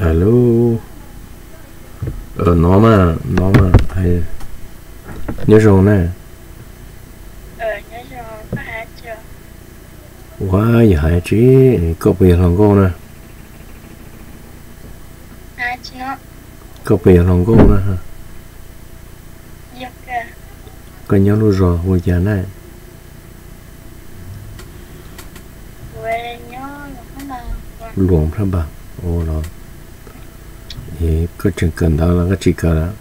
Alo. Nó mà hay nhớ rồi nè. Nhớ rồi, có hả chưa? Quá giờ hại chứ, có bìa lòng cô nè. Hả chứ nó? Có bìa lòng cô nè hả? Giật kìa. Có nhớ luôn rồi, hồi giờ này. Quê nhớ là cái nào? Luồng ra bà. Ồ rồi. Thì có chừng cần đó là cái chỉ cờ đó.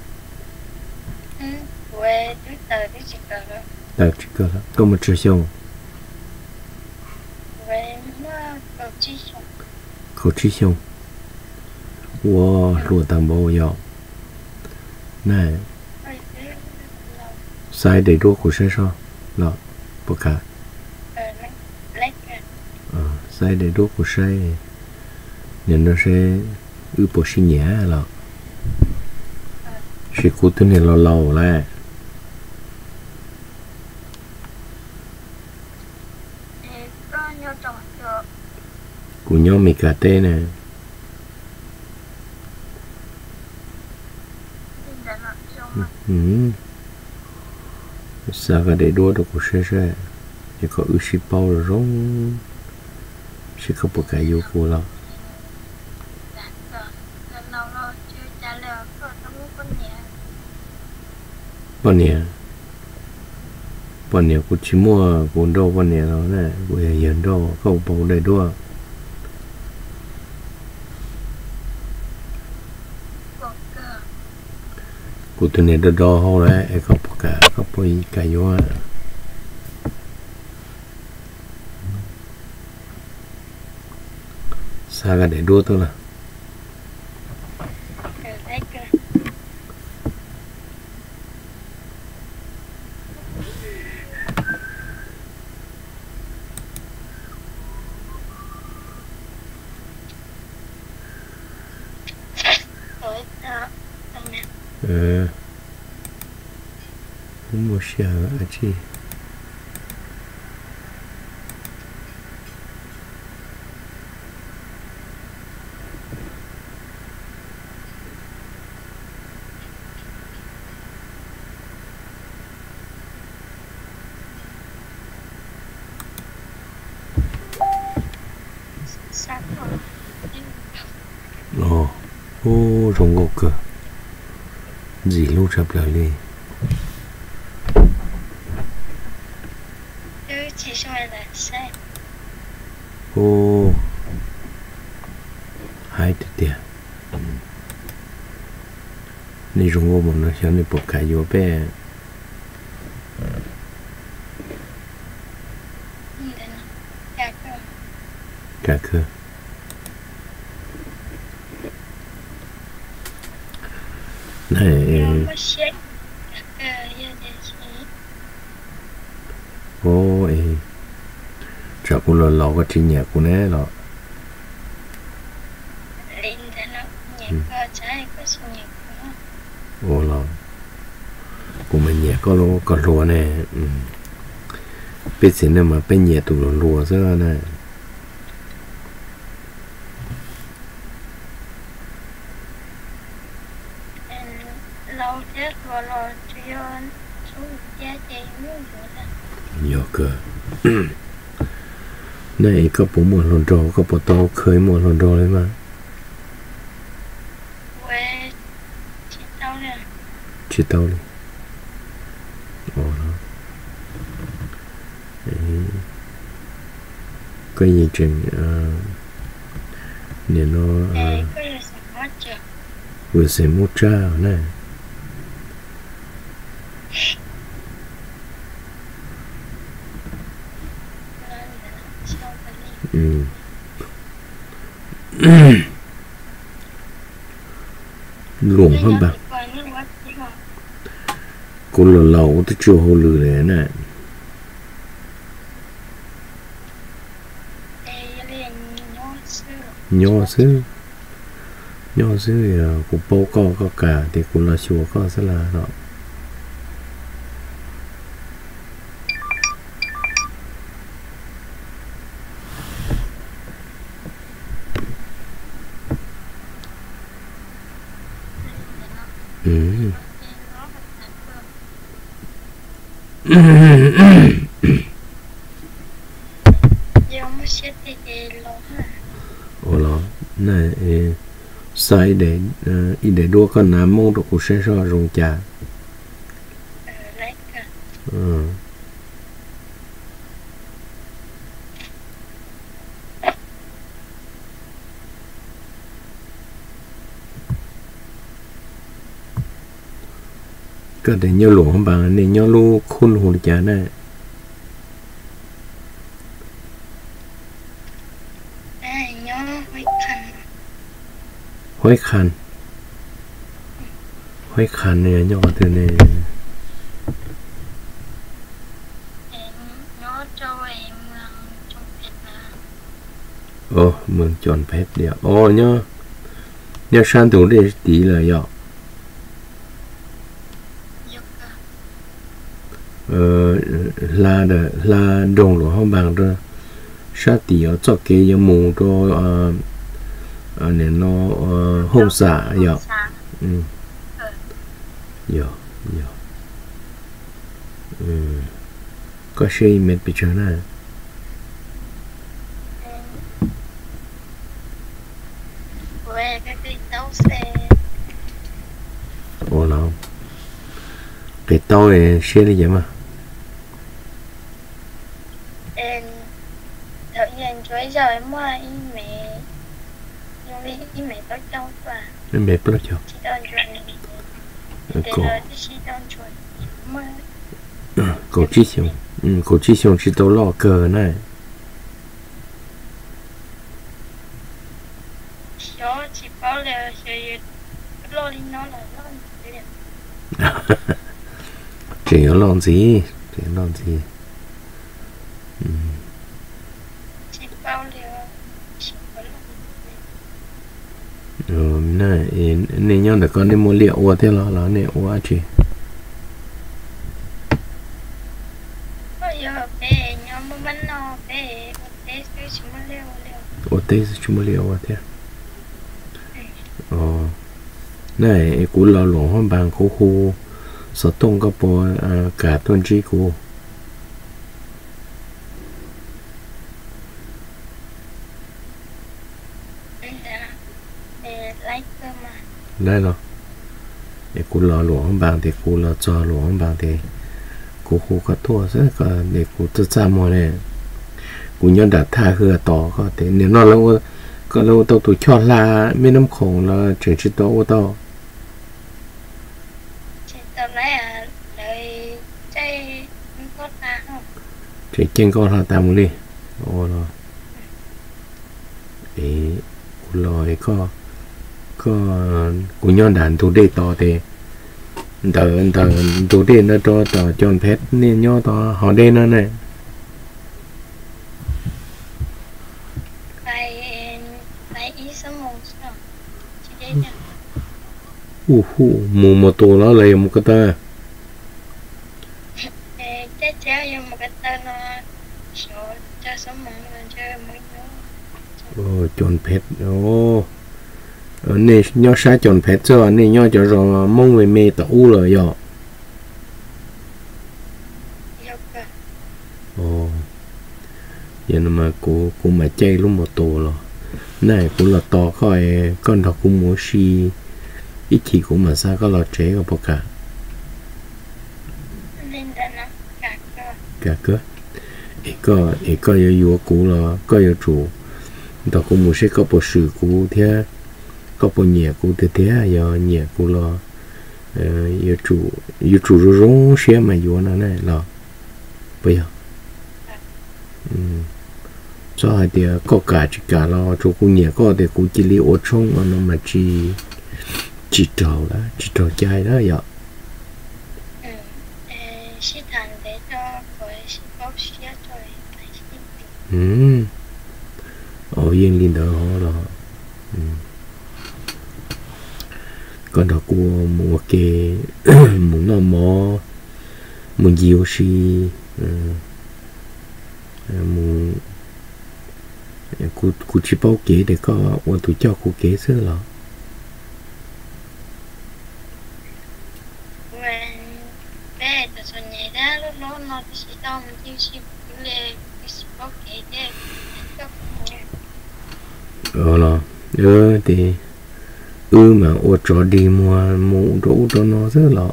Quê trước tờ cái chỉ cờ đó. Tại chỉ cờ đó. Có một chữ xong. Quê nó cầu chi xong. Có chỉ xong. Wow, lùa tạm bộ dạo. Này. Sai đầy đua của xe sao? Đó. Bộ cả. Lấy kìa. Sai đầy đua của xe. Nên nó sẽ ưu bộ xin nhẹ là. Sẽ cố tình này lâu lại. Có nhớ trò chưa? Của nhau mì cà tê nè. Sao cái để đua được của xe thì có ưu sĩ bao rồi rong sẽ không có cái yêu của nó bọn nhà của chỉ mua vốn đâu bọn nhà đó này bây giờ hiện đâu không bao đầy đua của tụi này đo hao đấy không có cái yêu sao cái để đua thôi là không mua xe ở chi rồng ngọc cơ gì lúc chập lại đi chỉ xoay là xe hai tiềnนี่รวมมันนะฉันนี่ปกขายอยู่แป้กะคือnày ôi chả cũng là lò cái chuyện nhạc của nó là ồ là của mình nhạc có lúa này biết gì nữa mà bên nhạc tụi lúa ra này nhiều cơ này có bộ mùa lon trò có bộ to khơi mùa lon trò đấy mà chỉ tao đi ồ đó cái gì chuyện nên nó vừa sẽ mua trà này luồng hơn bà cô là lẩu tới chiều hồ lử đấy này nho xứ thì cũng bao có cả thì cũng là chùa có rất là đó Ừ. nó phải thành giờ mới sẽ thì lâu ha Ồ lo này sai để đua con nám mong được cuộc sẽ so rong trà lấy cả ừ. Cái để nhau lụa không bằng nên nhau lu khôn hồn trà này nhớ hối khăn này nhau cái thứ này nhớ cho em trong Việt ồ mừng chọn phép đi ồ nhớ sang thủ để tí là dọ là đồng lụa không bằng rồi sát tí ở cho cái giống mù cho nên nó hông xả dọ ừ dọ dọ có xe mệt bị trở này về cái tàu xe ồ nào cái tàu này xe là gì mà em tự nhiên chuối giờ em mua ý mẹ nhưng vì ý mẹ có trong và em mệt bớt chưa chỉ đơn chuyện để cổ rồi chỉ đơn chuyện mà cổ chi xong chỉ tàu lò cờ này số chỉ bảo là sẽ lo đi nó là lo chỉ có lon gì chỉ lon gì chỉ bảo là chỉ có này nên nhau là con đi mua liệu qua thế là này qua chị bây giờ bé nhóm mua bánh no bé bé cứ chỉ mua liệu ô tê chúng mua liệu qua thế này cú lò lỏng hơn bằng khu sở tông cái bộ cả tuần trí cũ đây rồi để cú lò lỏng hơn bằng thì cú lò trò lỏng hơn bằng thì cú khu cái thua rất cả để cú tự ra mồi này cú nhân đặt tha hừa tỏ có thể nếu nó lâu có lâu tao tụi cho là mấy năm khổng là chuyện chỉ tao tao tao nói là đợi chơi có ta không chuyện trên con là tao muốn đi ồ rồi để rồi có của nhân đàn tụi đây to thì tờ tụi đây nó cho tờ chọn phép nên nhau to họ đây nó này phải ý số một sao chỉ đây nè mù một tổ nó lấy một cái tờ chắc chắn nhưng mà cái tên nó số cho số một là chơi mới nhớ chọn phép này nhau sai chọn phép cho này nhau cho rồi mong về mê tàu rồi giờ giờ mà cô mà chơi lúc một tổ rồi này cũng là to khỏi con thọ cũng muốn xì ít chỉ cũng mà sao có lọt chế của cả cả cơ ít có yếu cũ là có yếu chủ thọ cũng muốn sẽ có bộ sự cũ thế có bộ nhẹ cũ thế giờ nhẹ cũ là yếu chủ rong xe mà yếu nó này là bây giờ cho hai đứa có cả chỉ cả lo chỗ cũng nhẹ có để cũng chỉ li ở trong mà nó mà chỉ trâu chai đó vậy sĩ thành để cho rồi sĩ bóc xía rồi yên linh đó họ là còn đó của một cái muốn nó mò muốn nhiều gì muốn cô chỉ bảo kế để có quan tụi cho cô kế xưa là Là thì mà ô trò đi mua mũ đủ cho nó rất là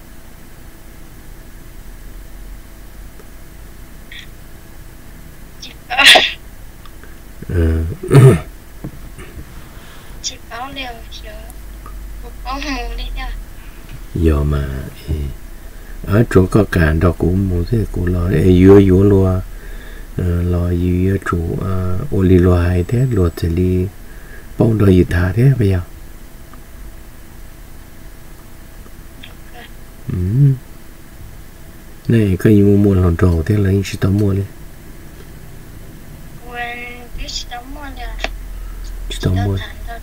chỉ có liều giờ có mù đi nha giờ mà ở chỗ có cản đó cũng muốn thế cũng lo yếu yếu luôn lo yếu chủ ô li lo hay thế lo thì li bông đôi gì thà thế bây giờ này cái gì mua lần đầu thế là anh chỉ tao mua đi chỉ tao mua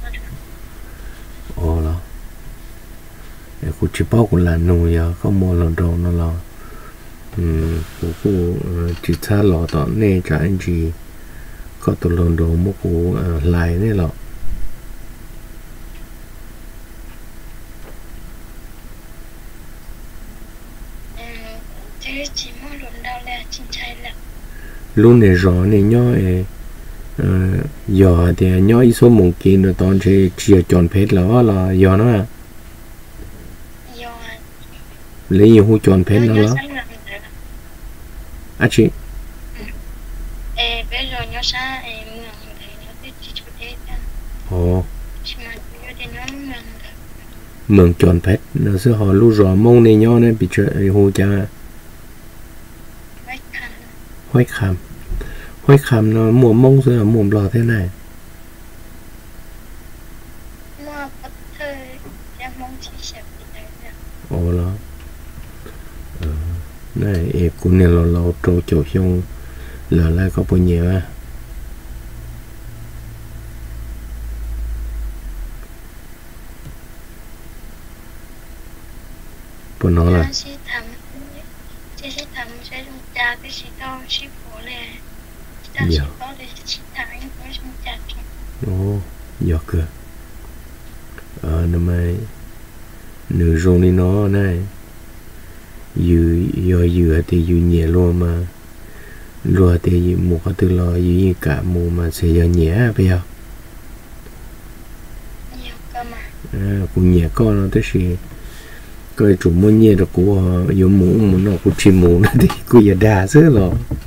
là cô chỉ bao cũng là nuôi giờ không mua lần đầu nó là cô chỉ xa lọ tao này cho anh chị có tụi lần đầu mua cô lại này lọ luôn này rõ này nhỏ giờ thì nhỏ ít số một kỳ nữa toàn chỉ chọn phết là giờ nó à lấy nhiều hũ chọn phết nó đó à chị bây giờ nhỏ sa mường chọn phết nó sẽ họ lúc rõ mông này nhỏ này bị chơi hũ cha Hoài khám nó mua mông rồi là mua lò thế này là này em cũng nên là lâu trâu chỗ xong là lại có bao nhiêu à bữa nó là dạ dạ cơ nó mới nửa rong đi nó này dừa thì dừa nhẹ luôn mà lúa thì một cái từ lò dừa cả mùa mà sẽ dừa nhẹ bây giờ cũng nhẹ con nó tới gì cái chủ muốn nhẹ được của dừa mũ nó cũng chim mũ nó thì cũng giờ đa rất là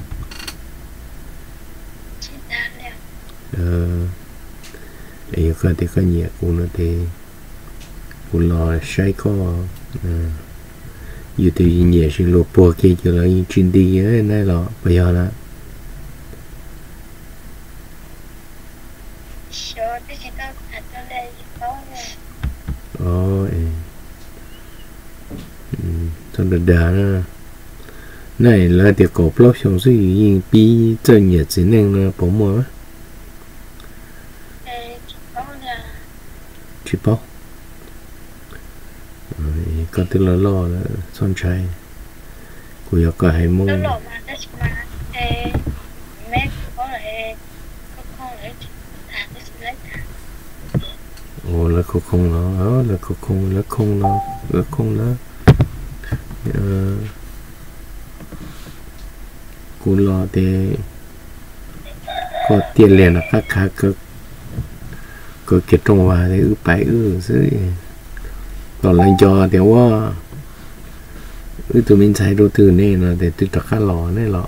ấy cái cái nhẹ của nó thì của lò say có dù thì nhẹ xin lột bùa kia cho lại chuyên đi ấy này lọ bây giờ là trong đợt đá nữa này là tiệc cổ blog xong rồi nhìn bi chân nhật chỉ nên là bỏ mua chỉ bao còn từ lo là son trai của yêu cả hai mông ồ là không nó là không nó cô lo thì có tiền liền là các khá có kết trong hòa thì phải dưới còn lại cho thì quá tụi mình xài đồ từ này là để từ các lò này lọ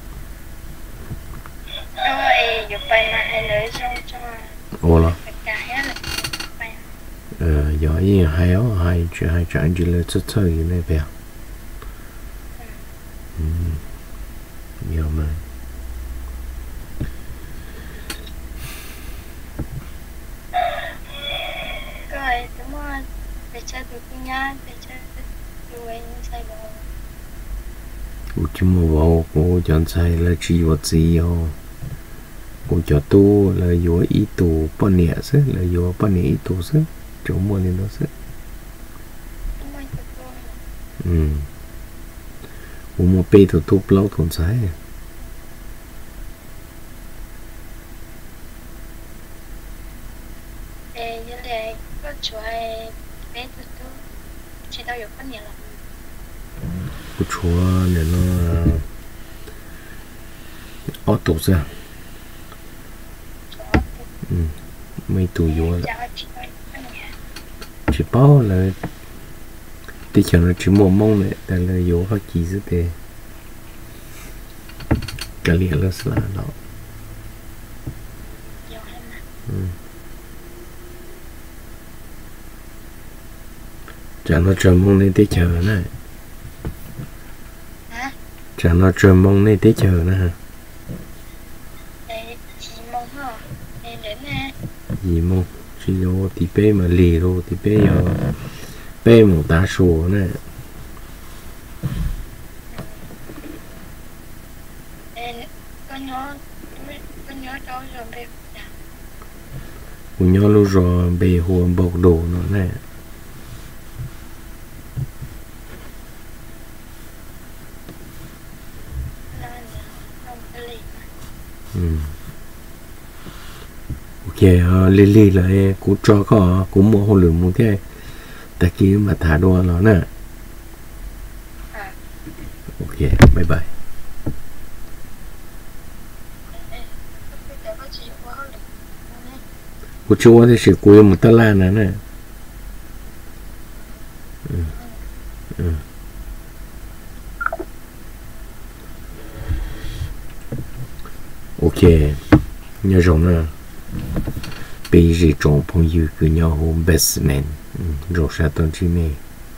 ồ là giỏi gì hai trận chỉ là rất chơi này phải nhiều mà chỉ mua vào cô chọn sai là chỉ vật gì ho cô cho tu là vô ý tu bao nhiêu sức là vô bao nhiêu tu sức chỗ mua nên nó sức cô mua pe tu lâu thôn sai cô chúa này nó ở tủ ra mấy tù vô là chào chị ơi nhà chỉ bao là tí chẳng là chỉ một mong này tại là vô phát chỉ rất tệ cả liền là sao đó nhiều hay mà chẳng nó chờ mong nên tí chờ này hả chẳng nó chờ mong nên tí chờ nè hả để chị mong hả nên đến nè gì mong chỉ vô tí bê mà lì rồi tí bê giờ bê một đá số này nên có nhớ đâu rồi bé của nhau lúc rồi bê hồ bọc đồ nó này không có lì ok lì là cú cho có cú mua hồ lửa mua thế ta kia mà thả đồ nó nè ok bye bye cú cho thì sẽ cú một tala nè ok nhớ rồi nè bây giờ trong phong yêu của nhau hôm best man rồi sao tôi chỉ mê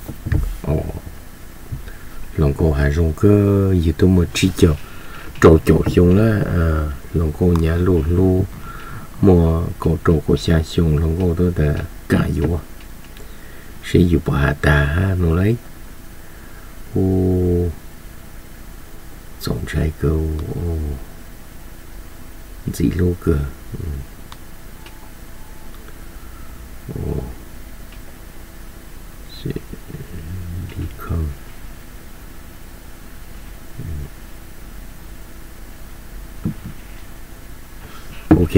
lòng cô hai rong cơ gì tôi mà chỉ cho trâu chỗ xong là lòng cô nhà lù lù mua cổ trâu của xa xong lòng cô tôi đã cả vô sẽ dù bà ta ha nó lấy dòng trái câu gì lô cơ sẽ đi không ok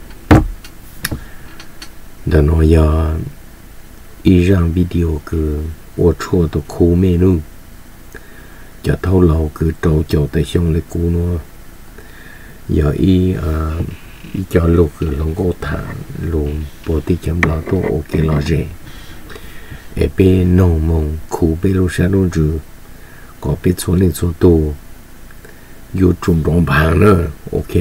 đã nói giờ ý rằng video cứ ô chua tổ khu menu cho thâu lâu cứ trâu chỗ tại xong lấy cú nó giờ ý cho lúc cứ lòng cô thả luôn bộ tí chấm lo tôi ok lo rẻ ở bên nông mông khu bên lúc sáng luôn chứ có bên số lên số tu yêu trùng đồng bằng nữa ok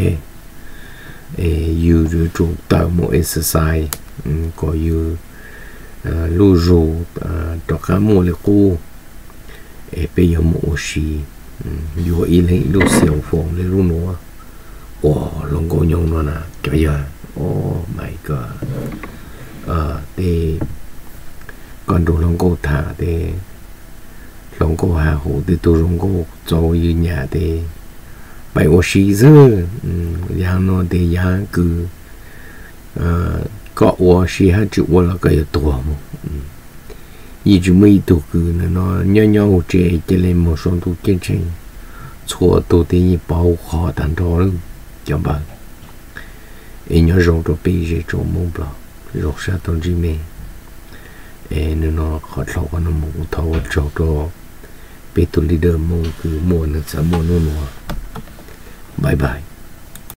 yêu rồi trùng tạo một exercise có yêu lưu rù cho cả một là cô bây giờ một xí yêu ý lấy lưu xẻo phòng lấy lưu nữa lòng cô nhung nó nè cho giờ oh my god thì còn đồ lòng cô thả thì lòng cô hà hồ thì tôi lòng cô cho như nhà thì bảy ô xí dư yang nó thì yang cứ có ô xí hai chữ ô là cái tổ mà ý chú mấy tổ cứ nó nhau chơi lên một số tổ chương trình chùa tổ thì bảo khó thành đó luôn cho bạn em nhớ rồi tôi bây giờ cho mông bò rồi sao tôi chỉ mê nên nó khó thấu nó muốn thấu cho tôi bây tôi leader mông cứ mua nó sẽ mua nó bye bye